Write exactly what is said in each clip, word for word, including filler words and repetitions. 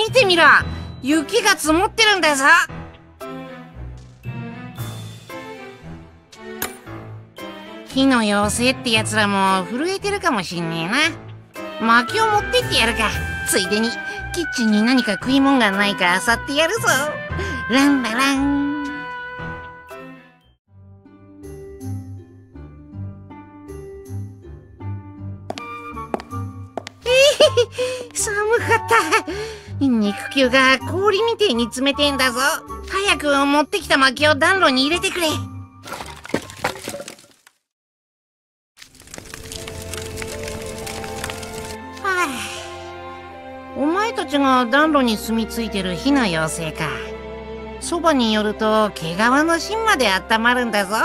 見てみろ、雪が積もってるんだぞ。火の妖精ってやつらも震えてるかもしんねえな。薪を持ってってやるか。ついでにキッチンに何か食い物がないか漁ってやるぞ。ランララン。寒かった。肉球が氷みてえに冷てえんだぞ。早く持ってきた薪を暖炉に入れてくれ。はあ、お前たちが暖炉に住み着いてる火の妖精か。そばによると毛皮の芯まで温まるんだぞ。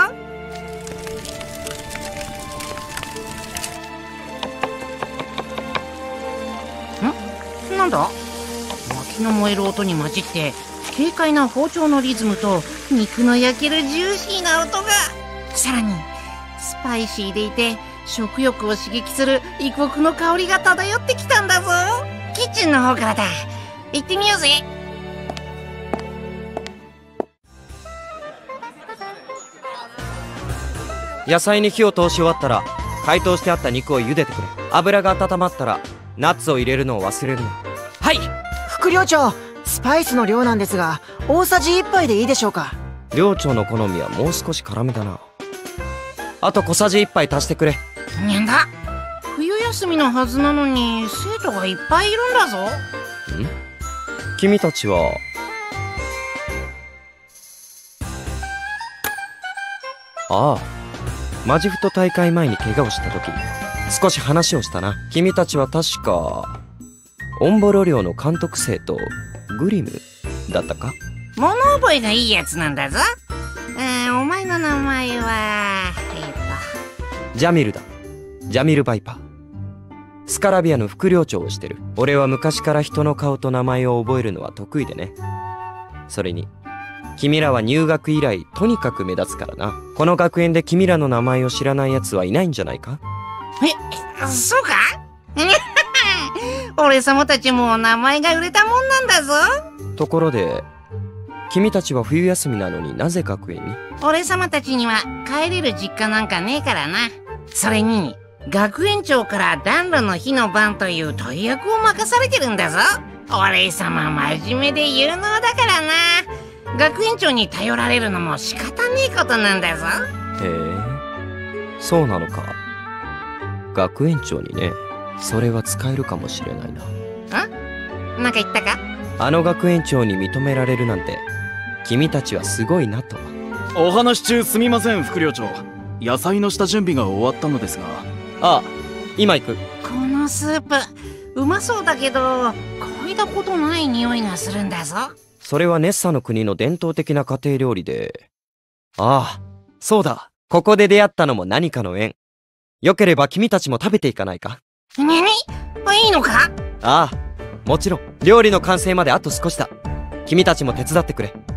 なんだ？薪の燃える音に混じって軽快な包丁のリズムと肉の焼けるジューシーな音が、さらにスパイシーでいて食欲を刺激する異国の香りが漂ってきたんだぞ。キッチンの方からだ。行ってみようぜ。 野菜に火を通し終わったら解凍してあった肉を茹でてくれ。油が温まったらナッツを入れるのを忘れるな。 はい。副寮長、スパイスの量なんですが大さじいっぱいでいいでしょうか。 寮長の好みはもう少し辛めだな。あと小さじいっぱい足してくれ。 なんだ、冬休みのはずなのに生徒がいっぱいいるんだぞ。ん？ 君たちはああ、マジフト大会前に怪我をした時少し話をしたな。君たちは確かオンボロ寮の監督生とグリムだったか？ 物覚えがいいやつなんだぞ。えー、お前の名前はえっとジャミルだ。ジャミル・バイパー。スカラビアの副寮長をしてる。俺は昔から人の顔と名前を覚えるのは得意でね。それに君らは入学以来とにかく目立つからな。この学園で君らの名前を知らない奴はいないんじゃないか？ え、そうか？俺様たちも名前が売れたもんなんだぞ。 ところで君たちは冬休みなのになぜ学園に？ 俺様たちには帰れる実家なんかねえからな。それに学園長から暖炉の日の晩という大役を任されてるんだぞ。俺様真面目で有能だからな。学園長に頼られるのも仕方ねえことなんだぞ。 へえ、そうなのか。学園長にね、それは使えるかもしれないな。 ん？なんか言ったか？ あの学園長に認められるなんて君たちはすごいなと。 お話中すみません副寮長、野菜の下準備が終わったのですが。 ああ、今行く。 このスープうまそうだけど嗅いだことない匂いがするんだぞ。 それはネッサの国の伝統的な家庭料理で。ああ、そうだ、ここで出会ったのも何かの縁。よければ君たちも食べていかないか？ 何？いいのか？ ああ、もちろん。料理の完成まであと少しだ。君たちも手伝ってくれ。